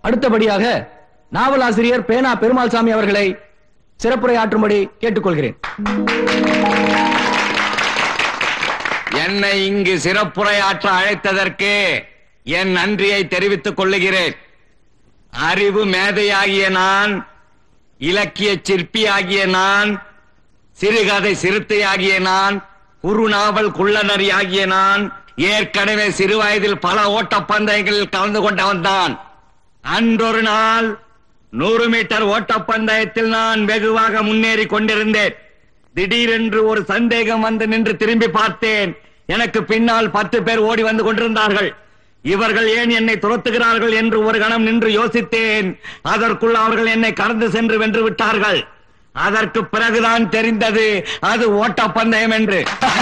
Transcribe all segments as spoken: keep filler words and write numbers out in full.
அடுத்தபடியாக நாவலாசிரியர் பேனா பெருமாள் சாமி அவர்களை சிறப்புரையாற்றும்படி கேட்டுக்கொள்கிறேன். என்னை இங்கு சிறப்புரையாற்ற அழைத்ததற்கு என் நன்றியை தெரிவித்துக் கொள்ளுகிறேன். அறிவு மேதையாகிய நான், இலக்கிய சிற்பியாகிய நான், சிறுகதை சிறுத்தையாகிய நான், குறுநாவல் குள்ளநரி ஆகிய நான் ஏற்கனவே சிறு வயதில் பல ஓட்டப்பந்தயங்களில் கலந்து கொண்டவன் தான். அன்றொரு நாள் நூறு மீட்டர் ஓட்டப்பந்தயத்தில் நான் வெகுவாக முன்னேறி கொண்டிருந்தேன். திடீரென்று ஒரு சந்தேகம் வந்து நின்று திரும்பி பார்த்தேன். எனக்கு பின்னால் பத்து பேர் ஓடி வந்து கொண்டிருந்தார்கள். இவர்கள் ஏன் என்னை துரத்துகிறார்கள் என்று ஒரு கணம் நின்று யோசித்தேன். அதற்குள் அவர்கள் என்னை கடந்து சென்று வென்று விட்டார்கள். அதற்கு பிறகுதான் தெரிந்தது அது ஓட்டப்பந்தயம் என்று.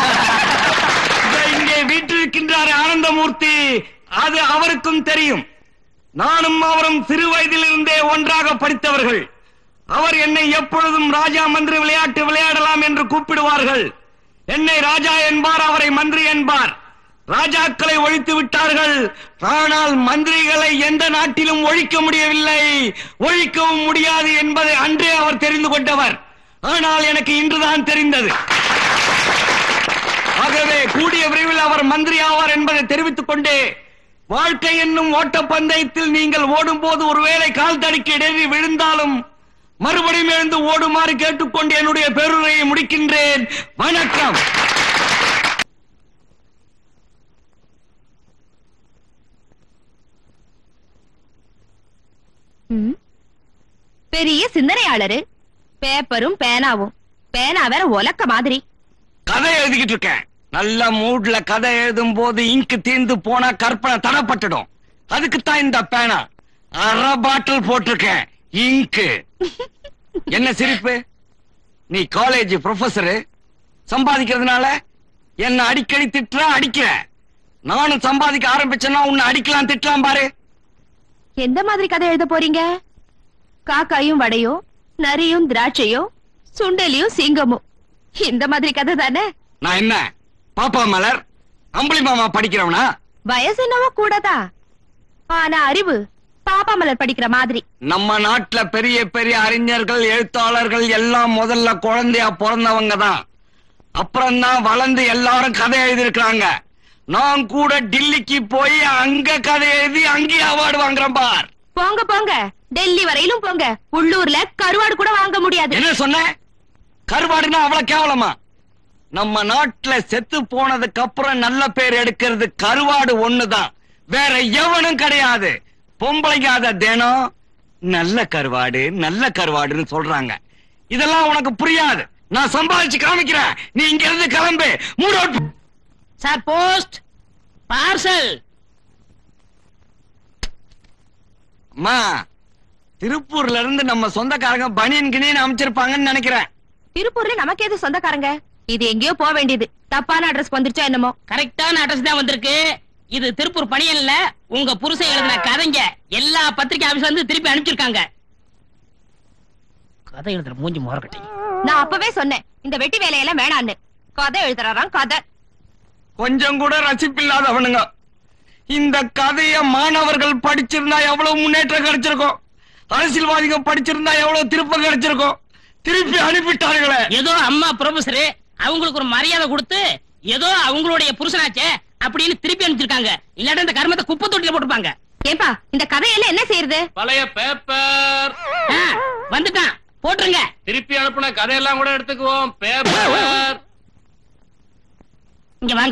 இங்கே வீட்டிருக்கின்றார் ஆனந்தமூர்த்தி, அது அவருக்கும் தெரியும். நானும் அவரும் சிறு வயதிலிருந்தே ஒன்றாக படித்தவர்கள். அவர் என்னை எப்பொழுதும் ராஜா மந்திரி விளையாட்டு விளையாடலாம் என்று கூப்பிடுவார்கள். என்னை ராஜா என்பார், அவரை மந்திரி என்பார். ராஜாக்களை ஒழித்து விட்டார்கள், ஆனால் மந்திரிகளை எந்த நாட்டிலும் ஒழிக்க முடியவில்லை, ஒழிக்கவும் முடியாது என்பதை அன்றே அவர் தெரிந்து கொண்டவர். ஆனால் எனக்கு இன்றுதான் தெரிந்தது. ஆகவே கூடிய விரைவில் அவர் மந்திரி ஆவார் என்பதை தெரிவித்துக் கொண்டே, வாழ்க்கை என்னும் ஓட்டப்பந்தயத்தில் நீங்கள் ஓடும் போது ஒருவேளை கால் தடுக்கி இடறி விழுந்தாலும் மறுபடியும் எழுந்து ஓடுமாறு கேட்டுக்கொண்டு என்னுடைய பேருரையை முடிக்கின்றேன். வணக்கம். பெரிய சிந்தனையாளரு, பேப்பரும் பேனாவும். பேனா வேற உலக்க மாதிரி. கதை எழுதிக்கிட்டு இருக்கேன். நல்ல மூட்ல கதை எழுதும் போது இங்கு தீர்ந்து போனா கற்பனை தடப்பட்டுடும். அதுக்குத்தான் இந்த பேனா. அரை பாட்டில் போட்டிருக்கேன் இங்கு. என்ன சிரிப்பு? நீ காலேஜ் ப்ரொஃபசரு, சம்பாதிக்கிறதுனால என்ன அடிக்கடி திட்டுற அடிக்கிற. நானும் சம்பாதிக்க ஆரம்பிச்சேன்னா உன்னை அடிக்கலாம் திட்டலாம் பாரு. எந்த மாதிரி கதை எழுத போறீங்க? காக்காயும் வடையோ, நரியும் திராட்சையோ, சுண்டலியும் சிங்கமும், இந்த மாதிரி கதை தானே? நான் என்ன பாப்பா மலர் அம்புலி மாமா படிக்கிறவனா? வயசு என்னவோ கூடதா, ஆனா அறிவு பாப்பா மலர் படிக்கிற மாதிரி. நம்ம நாட்டுல பெரிய பெரிய அறிஞர்கள் எழுத்தாளர்கள் எல்லாம் முதல்ல குழந்தையா பிறந்தவங்க தான். அப்புறம் தான் வளர்ந்து எல்லாரும் கதை எழுதிருக்காங்க. நான் கூட டில்லிக்கு போய் அங்க கதை எழுதி அங்கேயே அவார்டு வாங்குறேன் பார். போங்க போங்க, டெல்லி வரையிலும் போங்க. உள்ளூர்ல கருவாடு கூட வாங்க முடியாது. என்ன சொன்ன? கருவாடுனா அவ்வளவு கேவலமா? நம்ம நாட்டுல செத்து போனதுக்கு அப்புறம் நல்ல பேர் எடுக்கிறது கருவாடு ஒண்ணுதான், வேற எவனும் கிடையாது. பொம்பளைங்க அத தினம் நல்ல கருவாடு நல்ல கருவாடுன்னு சொல்றாங்க. இதெல்லாம் உனக்கு புரியாது. நான் சம்பாதிச்சு காமிக்கிறேன், நீ இங்க இருந்து கிளம்பு. மூட் சார், போஸ்ட் பார்சல். அம்மா, திருப்பூர்ல இருந்து நம்ம சொந்தக்காரங்க பனியன் கிணியன் அமைச்சிருப்பாங்கன்னு நினைக்கிறேன். திருப்பூர்ல நமக்கு எது சொந்தக்காரங்க? இது எங்கேயோ போக வேண்டியது. தப்பான அட்ரஸ் வந்துருச்சா என்னமோ? கரெக்டான அட்ரஸ் தான் வந்திருக்கு. இது திருப்பூர் பணியன் இல்ல, உங்க புருஷன் எழுதின கதைங்க எல்லா பத்திரிகை ஆபீஸ்ல இருந்து திருப்பி அனுப்பிச்சிருக்காங்க. கதை எழுதுற மூஞ்சி மோரக்கட்டி. நான் அப்பவே சொன்னேன் இந்த வெட்டி வேலையெல்லாம் வேணான்னு. கதை எழுதுறாராம் கதை. கொஞ்சம் கூட ரசிப்பில்லாதவனுங்க. இந்த கதைய மாணவர்கள் படிச்சிருந்தா எவ்வளவு முன்னேற்றம் கிடைச்சிருக்கும், அரசியல்வாதிகள் படிச்சிருந்தா எவ்வளவு திருப்பம் கிடைச்சிருக்கும். திருப்பி அனுப்பிட்டார்களே. ஏதோ அம்மா ப்ரொஃபசர் அவங்களுக்கு ஒரு மரியாதை கொடுத்து ஏதோ அவங்களுடைய புருஷனாச்சே அப்படின்னு திருப்பி அனுப்பிச்சிருக்காங்க. இல்லாட்ட இந்த கர்மத்தை குப்பை தொட்டில போட்டுப்பாங்க. ஏப்பா, இந்த கதையெல்லாம் என்ன செய்யறது? பழைய பேப்பர் வந்துட்டான், போட்டுருங்க. திருப்பி அனுப்புன கதையெல்லாம் கூட எடுத்துக்குவோம். பேப்பர் இங்க வாங்க.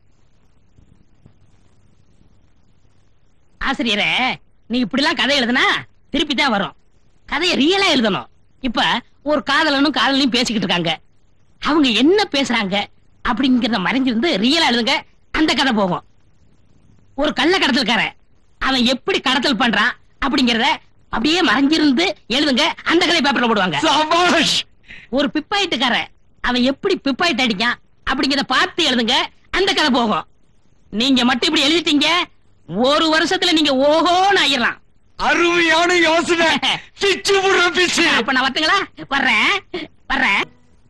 ஆசிரியரே, நீ இப்படி எல்லாம் கதை எழுதுனா திருப்பி தான் வரும். கதையை ரியலா எழுதணும். இப்ப ஒரு காதலனும் காதலையும் பேசிக்கிட்டு இருக்காங்க. அவங்க என்ன பேசுறாங்க அப்படிங்கறத மறைஞ்சிருந்து ரியலா எழுதுங்க, அந்த கதை போகும். ஒரு கள்ள கடத்தல்கார அவன் எப்படி கடத்தல் பண்றான் அப்படிங்கறத அப்படியே மறைஞ்சிருந்து எழுதுங்க, அந்த கதை பேப்பர்ல போடுவாங்க. ஒரு பிப்பாயிட்டுக்கார அவன் எப்படி பிப்பாயிட்டு அடிக்கான் அப்படிங்கறத பார்த்து எழுதுங்க, அந்த கதை போகும். நீங்க மட்டும் இப்படி எழுதிட்டீங்க, ஒரு வருஷத்துல நீங்க ஓஹோன்னு ஆயிரலாம். அருமையான யோசனை. அப்ப நான் வரட்டுங்களா? வர்றேன் வர்றேன்.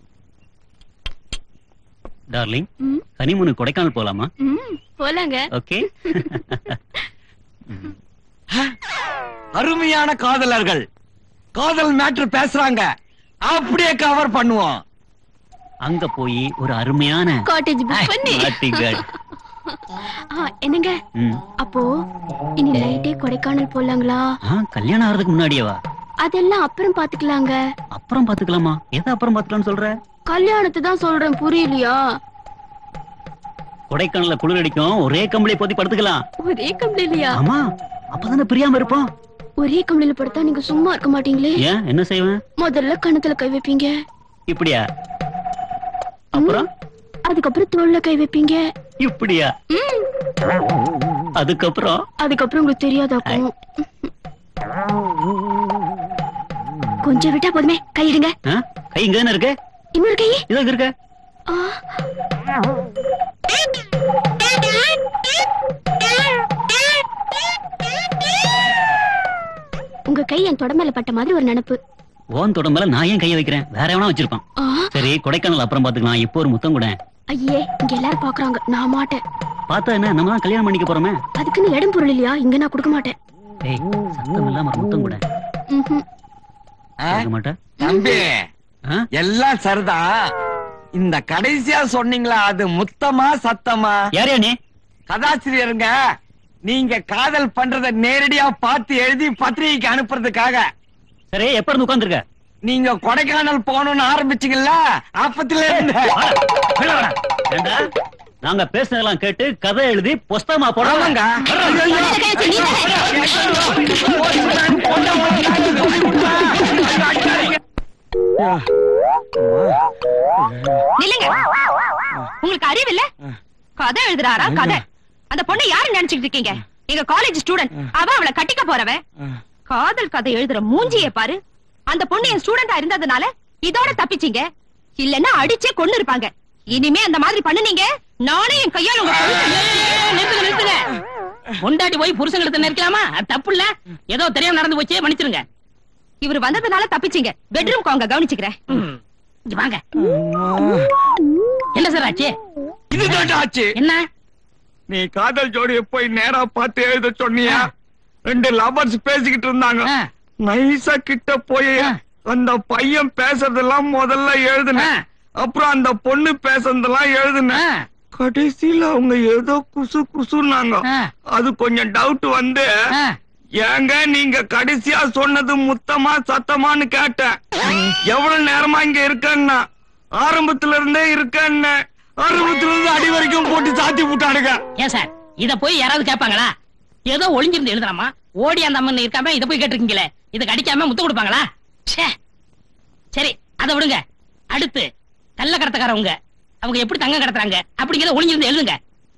டார்லிங், ஹனிமூன் கொடைக்கானல் போலாமா? போலாங்க. ஓகே. அருமையான காதலர்கள் காதல் மேட்ரு பேசுறாங்க, அப்படியே கவர் பண்ணுவோம். அங்க போய் ஒரு அருமையான காட்டேஜ் புக் பண்ணி என்னங்க அப்போ இனி நைட்டே கொடைக்கானல் போலாங்களா? கல்யாணம் ஆறதுக்கு முன்னாடியேவா? அதெல்லாம் அப்புறம் பாத்துக்கலாங்க. அப்புறம் பாத்துக்கலாமா? எதை அப்புறம் பாத்துக்கலாம்னு சொல்ற? கல்யாணத்தை தான் சொல்றேன், புரியலையா? கொடைக்கானல்ல குளிர் அடிக்கும், ஒரே கம்பளி போத்தி படுத்துக்கலாம். ஒரே கம்பளியா? ஆமா, அப்பதானே பிரியாம இருப்போம். ஒரே கம்பளியில படுத்தா நீங்க சும்மா இருக்க மாட்டீங்களே. ஏன், என்ன செய்வேன்? முதல்ல கணத்துல கை வைப்பீங்க. இப்படியா? அப்புறம் அதுக்கப்புறம் தோல்ல கை வைப்பீங்க. இப்படியா? அதுக்கப்புறம் அதுக்கப்புறம் உங்களுக்கு தெரியாதாக்கும். கொஞ்சம் விட்டா போதுமே, கையிடுங்க. கை இங்க தானே இருக்கு. இன்னொரு கை இதோ இருக்கு. உங்க கை என் தொட மேல பட்ட மாதிரி ஒரு நினைப்பு. ஓன் தொட மேல நான் ஏன் கைய வைக்கிறேன்? வேற எவனா வச்சிருப்பான். சரி, கொடைக்கானல் அப்புறம் பாத்துக்கலாம். இப்போ ஒரு முத்தம் கூட. ஐயே, இங்க எல்லாரும் பாக்குறாங்க, நான் மாட்டேன். பார்த்தா என்ன, நம்ம தான் கல்யாணம் பண்ணிக்க போறோமே. அதுக்குன்னு இடம் பொருள் இல்லையா? இங்க நான் கொடுக்க மாட்டேன். ஏய், சத்தம் இல்லாம ஒரு முத்தம் கூட. மாட்டேன் தம்பி, எல்லாம் சரிதான். இந்த கடைசியா சொன்னீங்களா, அது முத்தமா சத்தமா? யாரையா நீ? கதாசிரியருங்க. நீங்க காதல் பண்றத நேரடியா பார்த்து எழுதி பத்திரிகைக்கு அனுப்புறதுக்காக. சரி, எப்ப இருந்து உட்கார்ந்துருக்க? நீங்க கொடைக்கானல் போகணும்னு ஆரம்பிச்சீங்கல்ல, அப்பத்துல இருந்து. நாங்க பேசுனதெல்லாம் கேட்டு கதை எழுதி புஸ்தகமா போடுவாங்க. உங்களுக்கு அறிவு இல்ல? கதை எழுதுறாரா? கதை. அந்த பொண்ணை யாரு நினைச்சுட்டு இருக்கீங்க? எங்க காலேஜ் ஸ்டூடெண்ட். அவ அவளை கட்டிக்க போறவன். காதல் கதை எழுதுற மூஞ்சியை பாரு. அந்த பொண்ணு என் ஸ்டூடெண்டா இருந்ததுனால இதோட தப்பிச்சீங்க. இல்லன்னா அடிச்சே கொண்டு இருப்பாங்க. இனிமே அந்த மாதிரி பண்ணுனீங்க, நானே என் கையால உங்க நிறுத்துங்க நிறுத்துங்க. கொண்டாடி போய் புருஷங்களுக்கு நிற்கலாமா? தப்பு இல்ல, ஏதோ தெரியாம நடந்து போச்சு, மன்னிச்சிருங்க. இவர் வந்ததுனால தப்பிச்சீங்க. பெட்ரூம் அவங்க கவனிச்சுக்கிறேன். வாங்க. என்ன சார் ஆச்சு? இதுதான் ஆச்சு. என்ன? நீ காதல் ஜோடியை போய் நேரா பார்த்து எழுத சொன்னியா? ரெண்டு லவர்ஸ் பேசிக்கிட்டு இருந்தாங்க. நைசா கிட்ட போய் அந்த பையன் பேசுறதெல்லாம் முதல்ல எழுதுன, அப்புறம் அந்த பொண்ணு பேசுறதெல்லாம் எழுதுன. கடைசியில அவங்க ஏதோ குசு குசுன்னாங்க. அது கொஞ்சம் டவுட் வந்து, ஏங்க நீங்க கடைசியா சொன்னது முத்தமா சத்தமான்னு கேட்டேன். எவ்வளவு நேரமா இங்க இருக்கன்னா, ஆரம்பத்துல இருந்தே இருக்கன்னு. ஆரம்பத்துல இருந்து அடி வரைக்கும் போட்டு சாத்தி விட்டானுங்க. ஏன் சார், இத போய் யாராவது கேட்பாங்களா? ஏதோ ஒளிஞ்சிருந்து எழுதுறாமா, ஓடி அந்த அம்மன் இருக்காம இத போய் கேட்டிருக்கீங்களே, இத கடிக்காம முத்து கொடுப்பாங்களா? சரி, அதை விடுங்க. அடுத்து கள்ள கடத்தக்காரவங்க, அவங்க எப்படி தங்க கடத்துறாங்க அப்படிங்கிறத ஒளிஞ்சிருந்து எழுதுங்க.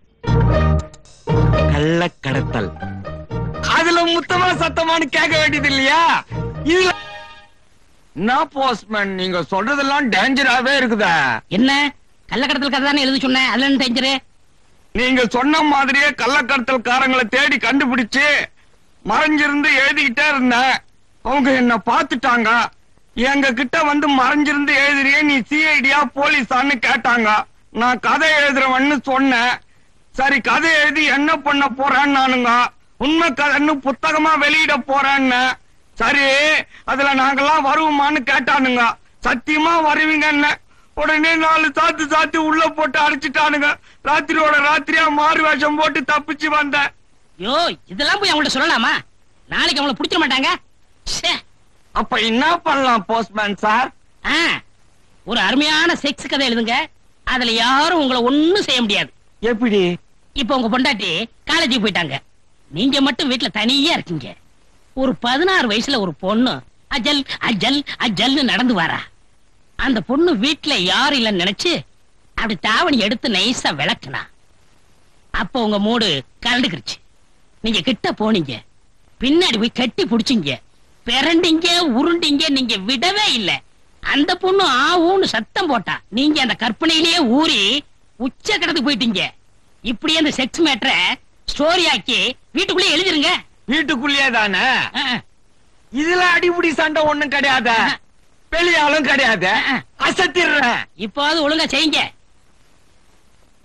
கள்ள கடத்தல், அதுல முத்தமா சத்தமானு கேட்க வேண்டியது இல்லையா? இதுல நான் போஸ்ட்மேன், நீங்க சொல்றதெல்லாம் டேஞ்சராவே இருக்குதா? என்ன கள்ள கடத்தல் கதை தானே எழுதி சொன்னேன், அதுல என்ன டேஞ்சரு? நீங்க சொன்ன மாதிரியே கள்ளக்கடத்தல் காரங்களை தேடி கண்டுபிடிச்சு மறைஞ்சிருந்து எழுதிக்கிட்டே இருந்தேன். அவங்க என்ன பாத்துட்டாங்க. எங்க கிட்ட வந்து மறைஞ்சிருந்து எழுதுறியே, நீ சிஐடியா போலீஸான்னு கேட்டாங்க. நான் கதை எழுதுறவன்னு சொன்னேன். சரி, கதை எழுதி என்ன பண்ண போறேன்னு நானுங்க. உண்மை கதைன்னு புத்தகமா வெளியிட போறேன்னு. சரி, அதுல நாங்கெல்லாம் வருவோமான்னு கேட்டானுங்க. சத்தியமா வருவீங்கன்னு. உடனே நாலு சாத்து சாத்து உள்ள போட்டு அடிச்சுட்டானுங்க. ராத்திரியோட ராத்திரியா மாறு வேஷம் போட்டு தப்பிச்சு வந்தேன். யோ, இதெல்லாம் போய் அவங்கள்ட்ட சொல்லலாமா? நாளைக்கு அவங்கள பிடிச்சிட மாட்டாங்க. அப்ப என்ன பண்ணலாம் போஸ்ட்மேன் சார்? ஒரு அருமையான செக்ஸ் கதை எழுதுங்க. அதுல யாரும் உங்களை ஒண்ணும் செய்ய முடியாது. எப்படி? இப்ப உங்க பொண்டாட்டி காலேஜுக்கு போயிட்டாங்க, நீங்க மட்டும் வீட்டுல தனியா இருக்கீங்க. ஒரு பதினாறு வயசுல ஒரு பொண்ணு அஜல் அஜல் அஜல்னு நடந்து வரா. அந்த பொண்ணு வீட்டுல யாரும் இல்லைன்னு நினைச்சு அப்படி தாவணி எடுத்து நைசா விளக்குனா. அப்ப உங்க மூடு கலண்டுக்கிருச்சு. நீங்க கிட்ட போனீங்க, பின்னாடி போய் கட்டி புடிச்சீங்க, பிறண்டிங்க உருண்டிங்க, நீங்க விடவே இல்லை. அந்த பொண்ணு ஆவுன்னு சத்தம் போட்டா, நீங்க அந்த கற்பனையிலேயே ஊறி உச்ச கடத்துக்கு போயிட்டீங்க. இப்படியே அந்த செக்ஸ் மேட்டரை ஸ்டோரி ஆக்கி வீட்டுக்குள்ளே எழுதிருங்க. வீட்டுக்குள்ளே தானே? இதுல அடிபுடி சண்டை ஒண்ணும் கிடையாது, வெளியாலும் கிடையாது. அசத்திடுறேன். இப்போது ஒழுங்கா செய்யுங்க.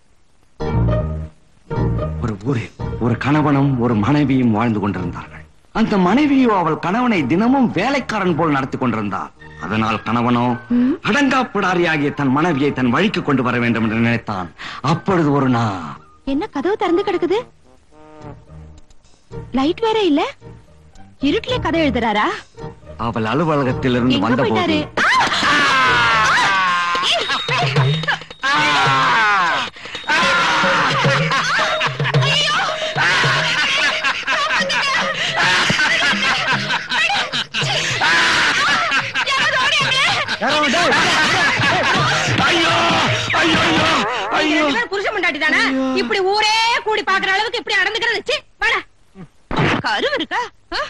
ஒரு ஊரில் ஒரு கணவனும் ஒரு மனைவியும் வாழ்ந்து கொண்டிருந்தார்கள். அந்த மனைவியோ அவள் கணவனை தினமும் வேலைக்காரன் போல் நடத்தி கொண்டிருந்தார். அதனால் கணவனோ அடங்காப்பிடாரியாகிய தன் மனைவியை தன் வழிக்கு கொண்டு வர வேண்டும் என்று நினைத்தான். அப்பொழுது ஒரு நாள் என்ன கதவு திறந்து கிடக்குது? லைட் வேற இல்ல, இருட்டிலே கதை எழுதுறாரா? அவள் அலுவலகத்தில் இருந்து வந்த போது புருஷ முண்டாட்டி தானே இப்படி ஊரே கூடி பாக்குற அளவுக்கு இப்படி நடந்துக்கிறது? கருவு இருக்கா?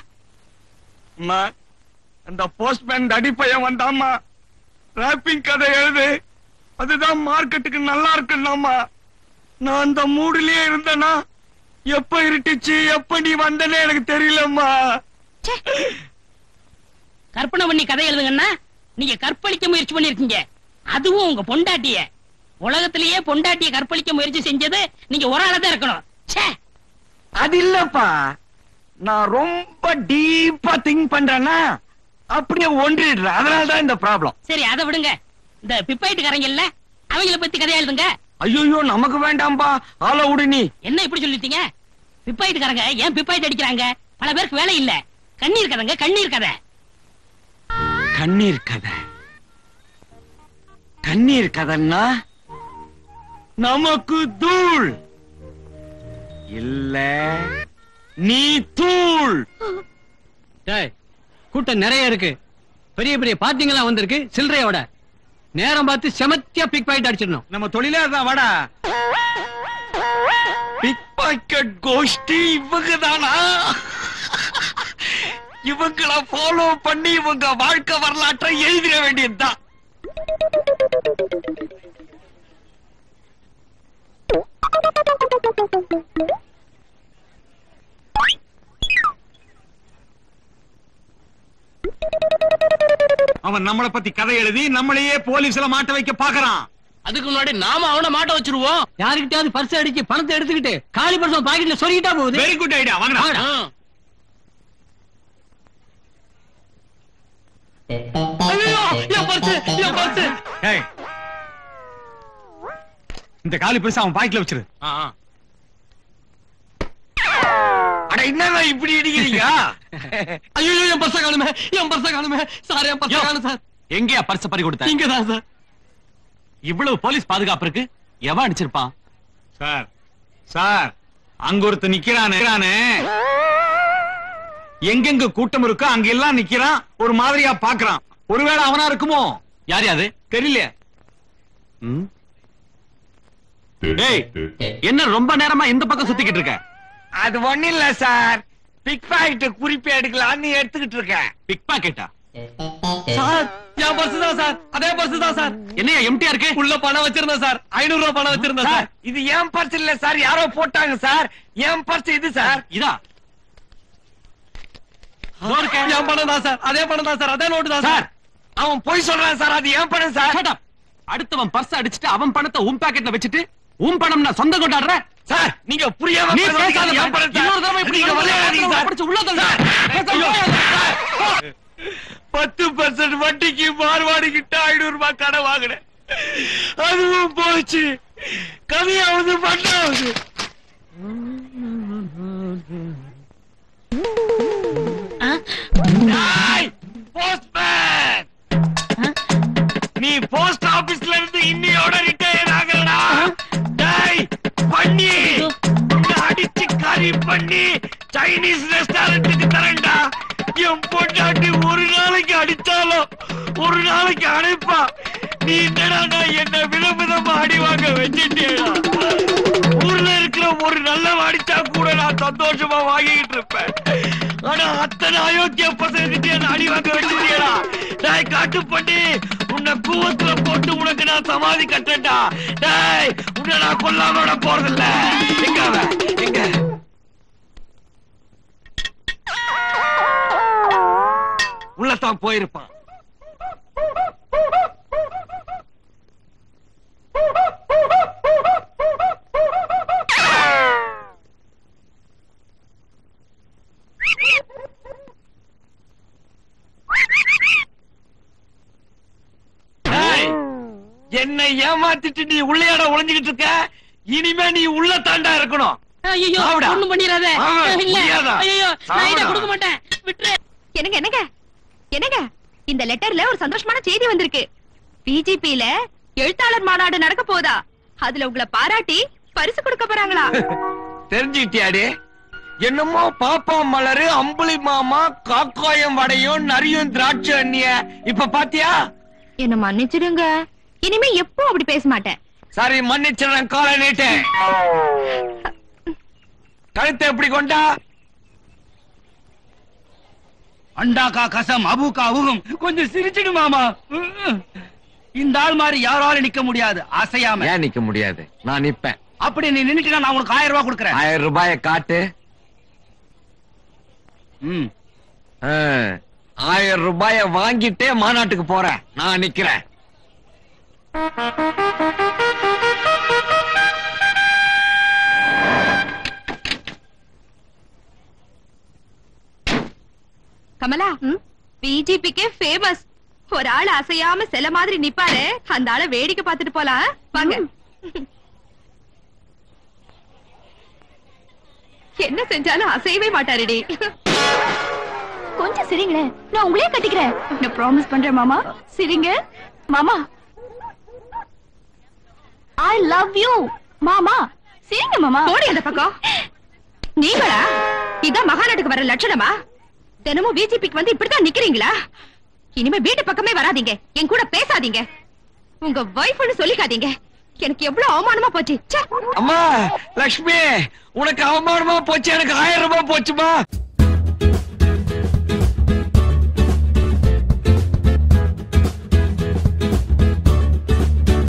அந்த போஸ்ட்மேன் அடிப்பையன் வந்தாமா, ராப்பிங் கதை எழுது, அதுதான் மார்க்கெட்டுக்கு நல்லா இருக்குன்னாமா. நான் அந்த மூடுலயே இருந்தேனா எப்ப இருட்டுச்சு எப்ப நீ வந்தனே எனக்கு தெரியலம்மா. கற்பனை பண்ணி கதை எழுதுங்கன்னா நீங்க கற்பழிக்க முயற்சி பண்ணிருக்கீங்க. அதுவும் உங்க பொண்டாட்டிய. உலகத்திலேயே பொண்டாட்டிய கற்பழிக்க முயற்சி செஞ்சது நீங்க ஒரு ஆளதான் இருக்கணும். அது இல்லப்பா, நான் ரொம்ப டீப்பா திங்க் பண்றேன்னா அப்படியே ஒன்றிடுறேன். அதனாலதான் இந்த ப்ராப்ளம். சரி, அதை விடுங்க. இந்த பிப்பாயிட்டுக்காரங்க இல்ல, அவங்கள பத்தி கதை எழுதுங்க. ஐயோ நமக்கு வேண்டாம்பா, ஆள விடு. நீ என்ன இப்படி சொல்லிட்டீங்க? பிப்பாயிட்டுக்காரங்க ஏன் பிப்பாயிட்டு அடிக்கிறாங்க? பல பேருக்கு வேலை இல்ல. கண்ணீர் கதைங்க, கண்ணீர் கதை. கண்ணீர் கதை கண்ணீர் கதைன்னா நமக்கு தூள் இல்ல, நீ தூள். கூட்டம் நிறைய இருக்கு, பெரிய பெரிய பார்ட்டிங்கெல்லாம் வந்திருக்கு. சில்லறையோட நேரம் பார்த்து செமத்தியா பிக் பாக்கெட் அடிச்சிடணும். நம்ம தொழிலே அதான். வாடா, பிக் பாக்கெட் கோஷ்டி இவங்க தானா? இவங்களை ஃபாலோ பண்ணி இவங்க வாழ்க்கை வரலாற்றை எழுதிட வேண்டியதுதான். அவன் நம்மளை பத்தி கதை எழுதி நம்மளையே போலீஸ்ல மாட்ட வைக்க பாக்குறான். அதுக்கு முன்னாடி நாம அவனை மாட்ட வச்சிருவோம். யாருக்கிட்டாவது பர்ஸ் அடிச்சு பணத்தை எடுத்துக்கிட்டு காலி பர்ஸ் பாக்கெட்ல சொருகிட்டா போகுது. Very good idea. வாங்க. இந்த காலி பர்ஸ் அவன் பாக்கெட்ல வச்சிரு. அட என்னங்க இப்படி இடிக்கிறீங்க? ஐயோ என் பர்ஸ காணுமே, என் பர்ஸ காணுமே சார், என் பர்ஸ காணு சார். எங்கயா பர்ஸ் பறி கொடுத்த? இங்கதான் சார். இவ்வளவு போலீஸ் பாதுகாப்பு இருக்கு, எவன் அடிச்சிருப்பான்? சார் சார் அங்க ஒருத்த நிக்கிறானே, எங்கெங்க கூட்டம் இருக்கோ அங்க எல்லாம் நிக்கிறான், ஒரு மாதிரியா பாக்குறான். ஒருவேளை அவனா இருக்குமோ? யார் யாது தெரியல. டேய், என்ன ரொம்ப நேரமா இந்த பக்கம் சுத்திக்கிட்டு இருக்க? அது ஒண்ணு இல்ல சார், பிக் பாக்கெட் குறிப்பி எடுக்கலாம்னு எடுத்துக்கிட்டு இருக்கேன். பிக் பாக்கெட்டா? சார் என் பர்ஸ் தான் சார், அதே பர்ஸ் தான் சார். என்னையா எம்டியா இருக்கு? உள்ள பணம் வச்சிருந்தேன் சார், ஐநூறு ரூபாய் பணம் வச்சிருந்தேன் சார். இது ஏன் பர்ஸ் இல்ல சார், யாரோ போட்டாங்க சார். என் பர்ஸ் இது சார். இதா? என் பணம் தான் சார், அதே பணம் தான் சார், அதே நோட்டு தான் சார். அவன் போய் சொல்றான் சார், அது ஏன் பணம் சார். Shut up. அடுத்தவன் பர்ஸ் அடிச்சிட்டு அவன் பணத்தை உன் பாக்கெட்ல வச்சிட்டு உன் பணம் நான் சொந்த கொண்டாடுற சார். நீங்க புரியாம நீ பேசாத. ஏன் பணம் சார்? இன்னொரு தடவை இப்படி நீங்க விளையாடாதீங்க சார். படிச்சு உள்ள தள்ளு. பத்து பர்சன்ட் வட்டிக்கு மார்வாடி கிட்ட ஐநூறு ரூபாய் கடை வாங்கினேன், அதுவும் போச்சு. கதையாவது பண்ணாவது. போஸ்ட்மேன், நீ போஸ்ட் ஆபீஸ்ல இருந்து இன்னையோட ரிட்டையர் ஆகலடா. டேய் பண்ணி அடிச்சு கறி பண்ணி சைனீஸ் ரெஸ்டாரண்ட்டுக்கு தரேன்டா. என் பொண்டாட்டி ஒரு நாளைக்கு அடிச்சாலும் ஒரு நாளைக்கு அடைப்பா. நீ என்னடா என்ன விதவிதமா அடி வாங்க வச்சுட்டேடா. ஊர்ல இருக்கிற ஒரு நல்ல அடிச்சா கூட நான் சந்தோஷமா வாங்கிட்டு இருப்பேன். ஆனா அத்தனை அயோக்கிய பசங்கிட்டே என்ன அடி வாங்க வச்சுட்டேடா. டேய் காட்டு பண்ணி, உன்னை கூவத்துல போட்டு உனக்கு நான் சமாதி கட்டேன்டா. டேய் உன்னை நான் கொல்லாம விட போறதில்ல. எங்க அவன்? எங்க? உள்ளத்தான் போயிருப்பான். என்னை ஏமாத்திட்டு நீ உள்ளையாட ஒளிஞ்சுக்கிட்டு இருக்க. இனிமே நீ உள்ள தாண்டா இருக்கணும். ஐயோ ஒண்ணும் பண்ணிராதே. இல்ல ஐயோ நான் இத கொடுக்க மாட்டேன். விட்டுரு. என்னங்க என்னங்க என்னங்க இந்த லெட்டர்ல ஒரு சந்தோஷமான செய்தி வந்திருக்கு. பிஜிபில எழுத்தாளர் மாநாடு நடக்க போதா, அதுல உங்களை பாராட்டி பரிசு கொடுக்க போறாங்களா? தெரிஞ்சுக்கிட்டியாடி? என்னமோ பாப்பா மலரு, அம்புலி மாமா, காக்காயம் வடையும் நரியும் திராட்சை அண்ணிய இப்ப பாத்தியா? என்ன மன்னிச்சிடுங்க, இனிமே எப்போ அப்படி பேச மாட்டேன். சரி மன்னிச்சிடுறேன். காலை நீட்டேன். கழுத்தை எப்படி கொண்டா? அண்டாக்கா கசம் அபுக்கா உகும். கொஞ்சம் சிரிச்சிடு மாமா. இந்த ஆள் மாதிரி யாராலும் நிக்க முடியாது அசையாம. ஏன் நிக்க முடியாது? நான் நிப்பேன். அப்படி நீ நின்னுட்டா நான் உனக்கு ஆயிரம் ரூபாய் கொடுக்கறேன். ஆயிரம் ரூபாய காட்டு. ம் ஆயிரம் ரூபாய வாங்கிட்டே மாநாட்டுக்கு போறேன். நான் நிக்கிறேன். கமலா, பிஜிபிக்கே ஃபேமஸ் ஒரு ஆள் அசையாம சில மாதிரி நிப்பாரு. அந்த ஆளை வேடிக்கை பார்த்துட்டு போலாம். வாங்க. என்ன செஞ்சாலும் அசையவே மாட்டாருடி. கொஞ்சம் சிரிங்களேன், நான் உங்களே கட்டிக்கிறேன். நான் ப்ராமிஸ் பண்றேன் மாமா. சிரிங்க மாமா. ஐ லவ் யூ மாமா. சிரிங்க மாமா. போடி அந்த பக்கம். நீங்களா? இதான் மகாநாட்டுக்கு வர லட்சணமா? தினமும் பிஜேபிக்கு வந்து இப்படித்தான் நிக்கிறீங்களா? இனிமே வீட்டு பக்கமே வராதீங்க, என் கூட பேசாதீங்க, உங்க வைஃப்னு சொல்லிக்காதீங்க. எனக்கு எவ்வளவு அவமானமா போச்சு. அம்மா லட்சுமி, உனக்கு அவமானமா போச்சு, எனக்கு ஆயிரம் ரூபாய் போச்சுமா.